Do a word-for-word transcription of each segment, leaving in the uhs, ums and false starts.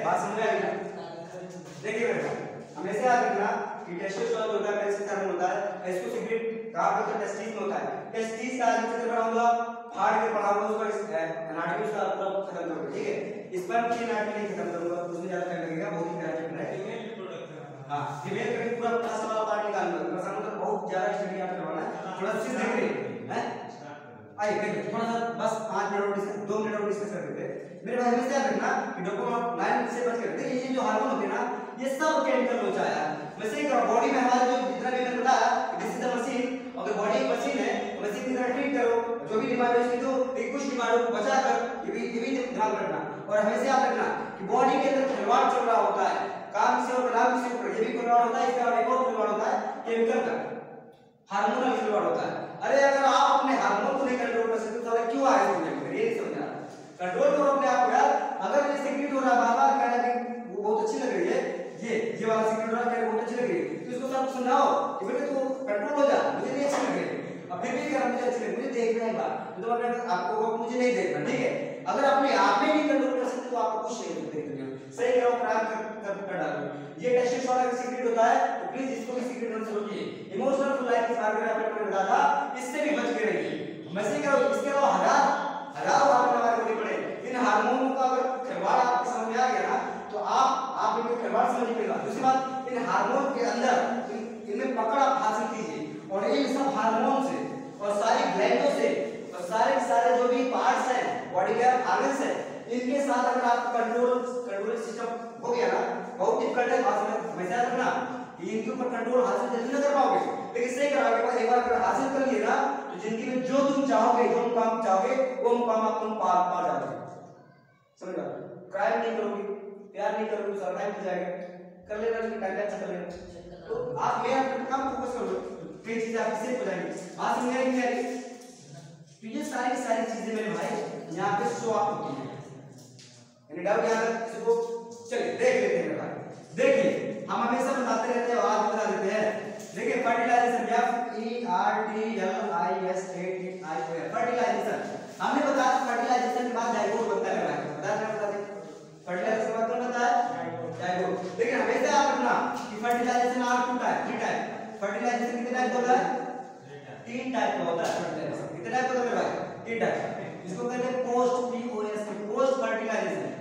बात समझ आ गई? देखिए बेटा हमेशा याद रखना कि टेस्टोस्टेरोन होता है कैसे हार्मोन होता है, इसको सीक्रेट कहां पे होता है? टेस्टिस में होता है। टेस्टिस का आगे से पढ़ाऊंगा, फाड़ के पढ़ाऊंगा उसका एनाटॉमी उसका पूरा खत्म करूंगा, ठीक है? स्पर्म की एनाटॉमी नहीं खत्म करूंगा, उसमें ज्यादा टाइम लगेगा, बहुत ही प्यारा चैप्टर है। फीमेल रिप्रोडक्शन, हां फीमेल का पूरा क्लास वाला पार्ट निकालूंगा, बस मतलब बहुत ज्यादा स्टडी आपने करवाना है, थोड़ा सी देख रही हैं आइए देखिए थोड़ा सा बस पाँच मिनट और डिस्कस दो मिनट और डिस्कस कर लेते हैं। मेरे भाई हमेशा याद रखना कि डोपामाइन लाइन से बच कर देखिए ये जो हार्मोन होते हैं ना ये सब केमिकल होता है यार। वैसे ही बॉडी में हमारे जो जितना भी मैंने बताया दिस इज द मशीन, अगर बॉडी एक मशीन है मशीन की तरह ट्रीट करो, जो भी डिमांड है उसकी दो, लेकिन कुछ डिमांड को बचा कर ये भी ये भी ध्यान रखना। और हमेशा याद रखना कि बॉडी के अंदर खिलवाड़ चल रहा होता है, काम से और लाभ से ऊपर ये भी खिलवाड़ होता है, इसका एक और खिलवाड़ होता है केमिकल का, हार्मोनल खिलवाड़ होता है। अरे अगर आप अपने हार्मोन को नहीं कंट्रोल कर सकते तो क्यों आए दुनिया में? ये नहीं समझा। कंट्रोल करो अपने आप को यार। अगर ये सीक्रेट हो रहा है बार-बार कहना कि वो बहुत अच्छी लग रही है, ये ये वाला सीक्रेट हो रहा है बहुत अच्छी लग रही है, तो इसको सब समझाओ कि बेटे तू कंट्रोल हो जा, मुझे नहीं अच्छी लग रही है। अब फिर भी अगर मुझे अच्छी लग मुझे देखना है बात तो अपने आपको मुझे नहीं देखना, ठीक है? अगर अपने आप में नहीं कंट्रोल कर सकते तो आपको कुछ नहीं होता दुनिया में। सही करो, प्रयास कर कर डालो। ये टेस्टोस्टेरोन का सीक्रेट होता है तो प्लीज इसको भी सीक्रेट मत समझिए। इमोशनल फुल लाइफ के बारे में आपने बताया था, इससे भी बच के रहिए। मैं सही कह रहा हूं, इसके अलावा हजार हजारों हार्मोन हमारे बॉडी पड़े, इन हार्मोनों का अगर खिलवाड़ आपको समझ में आ गया ना तो आप आप इनके खिलवाड़ समझ पाएगा। दूसरी बात इन हार्मोन के अंदर इनमें पकड़ आप हासिल कीजिए और इन सब हार्मोन से और सारी ग्लैंडों से और सारे सारे जो भी पार्ट्स हैं बॉडी के ऑर्गन्स हैं इनके साथ अगर आप कंट्रोल कंट्रोल सिस्टम हो गया ना, बहुत डिफिकल्ट है बात में हमेशा रखना कि इनके ऊपर कंट्रोल हासिल जल्दी न कर पाओगे, लेकिन सही करोगे के बाद एक बार अगर हासिल कर लिए ना तो जिंदगी में जो तुम चाहोगे जो मुकाम चाहोगे वो मुकाम आप तुम पा पा जाओगे। समझ गए? क्राइम नहीं करोगे, प्यार नहीं करोगे, सरवाइव हो जाएगा, कर लेना लेकिन टाइम अच्छा कर लेना। तो आप मेरा काम फोकस करो, कई चीजें आपकी सेफ हो जाएंगी। बात समझ आई नहीं आई? तो ये सारी सारी चीजें मेरे भाई यहाँ पे शो ऑफ होती है। यानी डाउट यहाँ तक किसी को चलिए देख लेते हैं भाई। देखिए हम हमेशा बताते रहते हैं और आज बता देते हैं। देखिए fertilization F E R T L I S A T I O N fertilization हमने बताया फर्टिलाइजेशन के बाद जाइगोट बनता है भाई। बता दें बता दें फर्टिलाइजेशन के बाद कौन बनता है? जाइगोट। लेकिन हमेशा याद रखना कि fertilisation are two type three type fertilisation कितने टाइप का होता है? तीन टाइप का होता है फर्टिलाइजेशन। कितने टाइप का होता है भाई? तीन टाइप। इसको कहते हैं post P O S post fertilisation,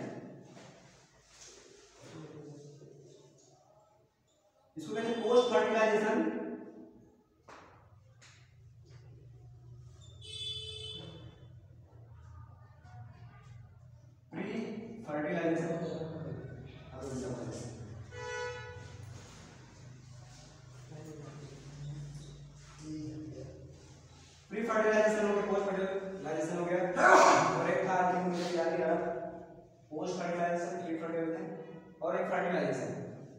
इसको कहते हैं post fertilisation, pre fertilisation, pre fertilisation हो गया, पोस्ट फर्टिलाइजेशन हो गया और एक था मुझे याद नहीं आ रहा पोस्ट फर्टिलाइजेशन, प्री फर्टिलाइजेशन और एक fertilisation.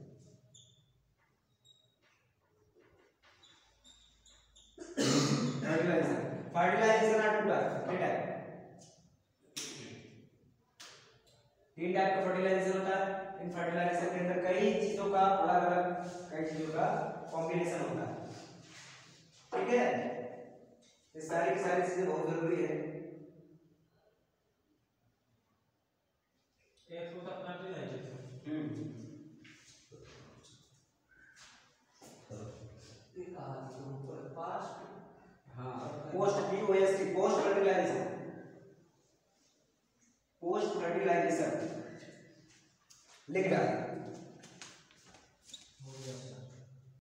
Fertilisation fertilisation are two type three type तीन टाइप का फर्टिलाइजेशन होता है। इन फर्टिलाइजेशन के अंदर कई चीजों का अलग अलग कई चीजों का कॉम्बिनेशन होता है, ठीक है? ये सारी की सारी चीजें बहुत जरूरी है। एक होता है फर्टिलाइजेशन, हम्म एक आज के ऊपर पास्ट हां post P O S T post fertilisation, post fertilisation लिख डाल